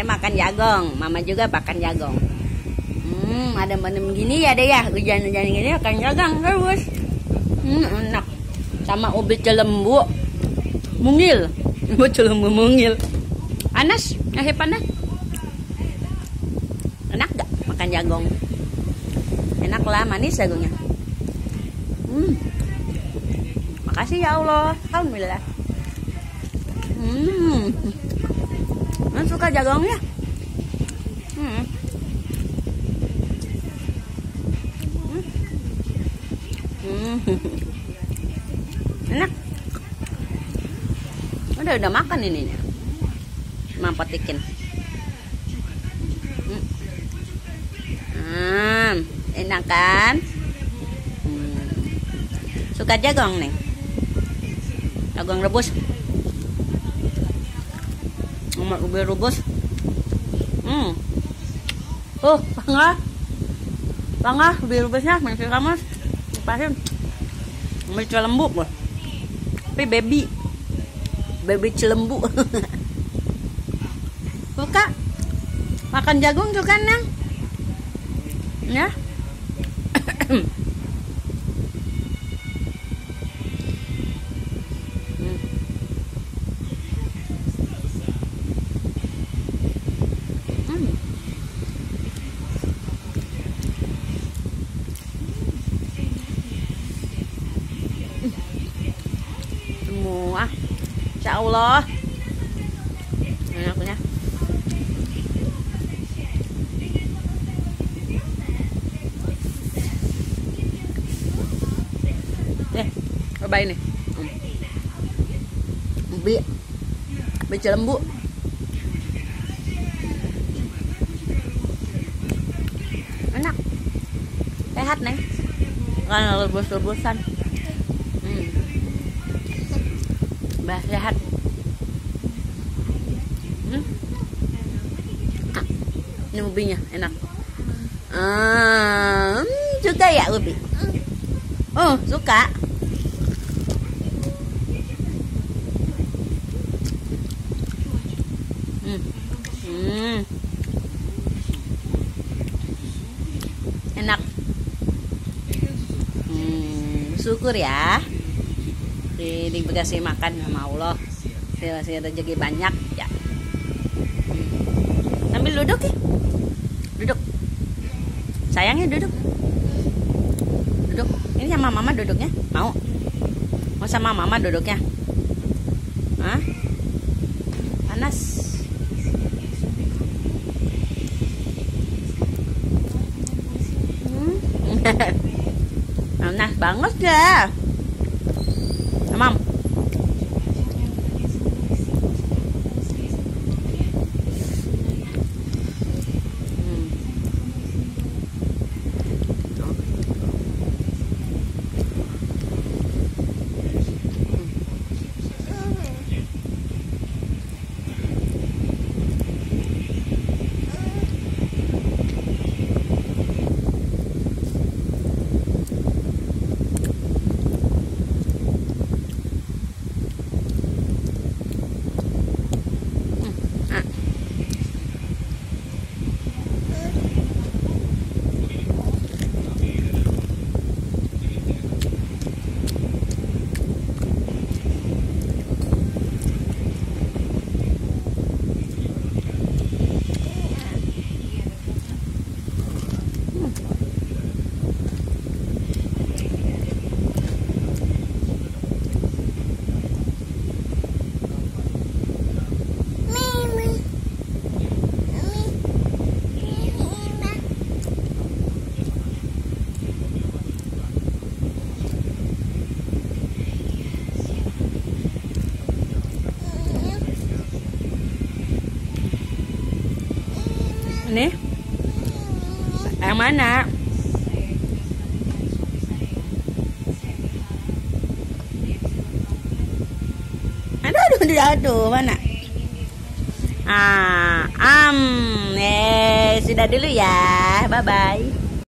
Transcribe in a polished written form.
Ade makan jagong, mama juga makan jagong. Ada manem gini ya deh ya, hujan-hujan gini makan jagong terus. Enak. Sama ubi celembu mungil. Ubi celembu mungil. Panas, nasi panas. Enak gak makan jagong? Enak lah, manis jagongnya. Makasih ya Allah, alhamdulillah. Suka jagongnya. Enak. Udah makan ini nih. Mama petikin. Enak kan? Suka jagong nih. Jagong rebus. Sama ubi rebus. Bangga ubi rebusnya masih kamu lepasin. Ubi celembu loh. Tapi baby celembu. Suka makan jagung juga nang? Ya. Semua, insya Allah. Enaknya. Cobain nih. Ubi celembu. Enak. Sehat nih. Kan rebus-rebusan. Bah sehat. Ini ubinya enak. Suka ya ubi? Suka. Enak. Syukur ya dikasih makan sama Allah, kasih rezeki banyak ya. Sambil duduk ya, duduk sayangnya, duduk. Ini sama mama duduknya, mau sama mama duduknya? Panas. Panas banget ya, Mam. Nih, yang mana? Aduh, mana? Sudah dulu ya, bye bye.